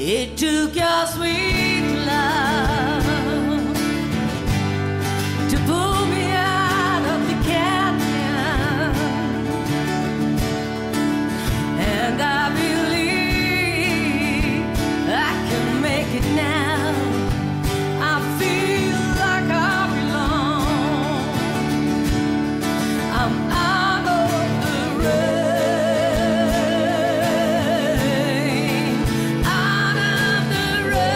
It took your sweet love to pull me out of the canyon, and I believe I can make it now. I feel like I belong. I'm out of the rain, out of the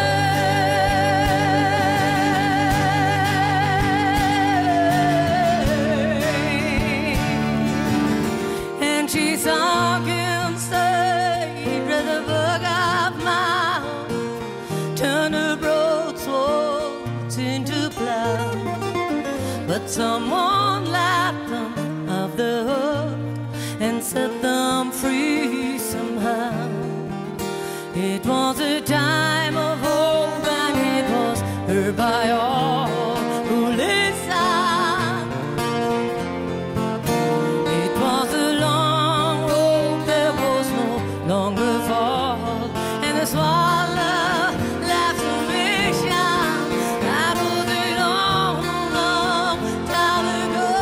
rain. And she's talking straight with the book of mouth, turn the broad swords into plow. But someone lapped them off the hook and set them free somehow. It was a time of hope, and it was heard by all who listened. It was a long road, there was no longer fall, and the swallow left a mission. That was a long, long time ago,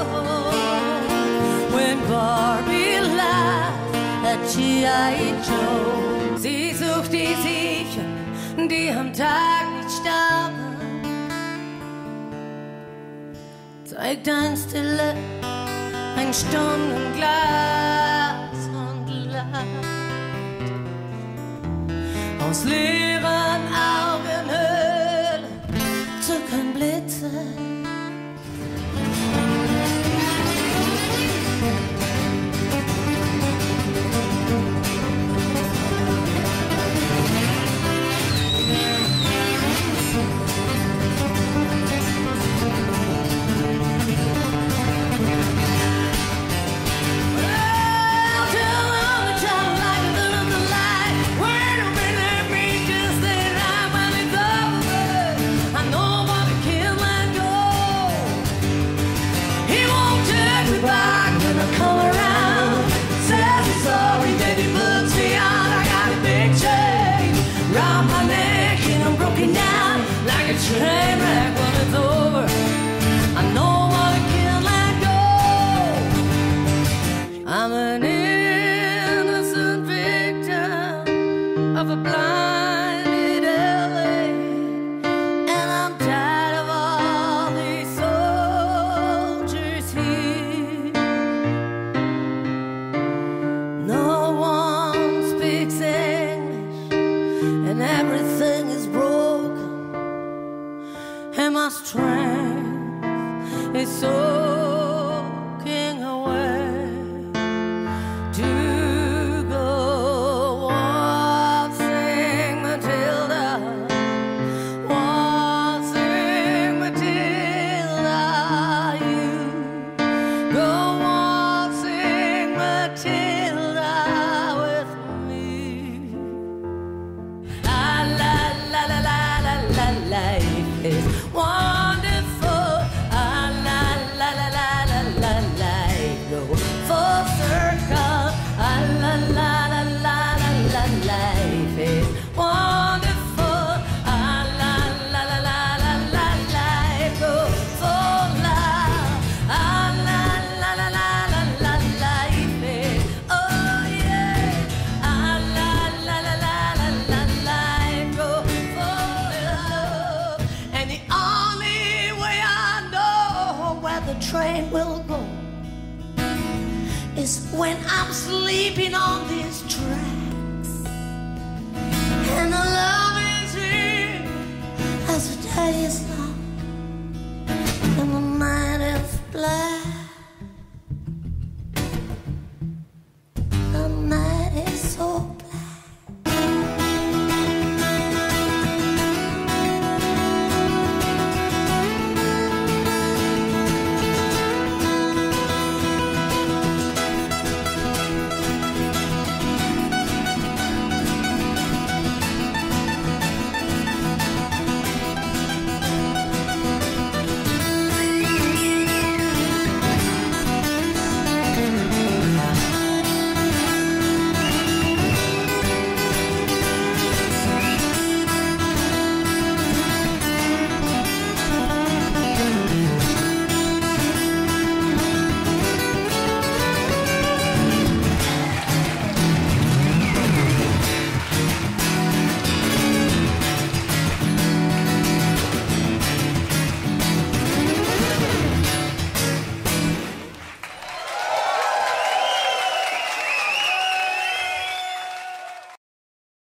when Barbie laughed at G.I. Joe. Sie sucht die Siechen, die am Tag nicht starben, zeigt ein Stille, ein Stundenglas und Leid. Aus leeren Augenhöhlen zucken Blitze. Train wreck when it's over. I know what I can't let go. I'm an innocent victim of a blinded LA, and I'm tired of all these soldiers here. No one speaks English, and everything is broken, and my strength is soaking away to go waltzing Matilda, waltzing Matilda. You go waltzing Matilda with me. La la la la la la la, life is wonderful. Ah, la la la la la la, life go full circle. Ah, la la la la la la, life is wonderful. Ah, la la la la la la, life go full love. Ah, la la la la la la, life is, oh yeah. Ah, la la la la la la, life go full love. And the only way I know where the train will go is when I'm sleeping on these tracks, and the love is here as the day is long and the night is black.